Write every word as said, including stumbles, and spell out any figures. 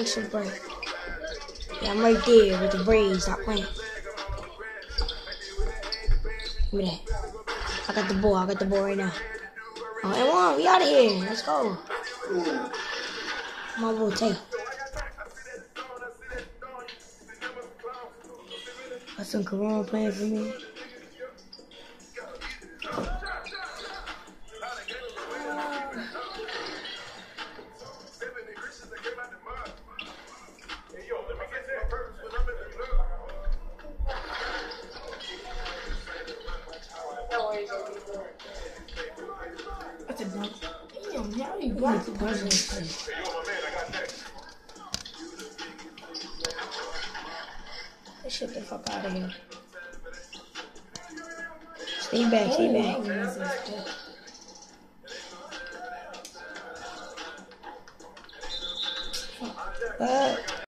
extra break. Yeah, I'm right there with the braids. Stop playing. Give me that. I got the ball. I got the ball right now. Oh, and one, we out of here. Let's go. My boy Tay. Got some Corona playing for me. That's a dunk. Damn, how you block the person? Let's shit the fuck out of here. Stay back, stay back. What?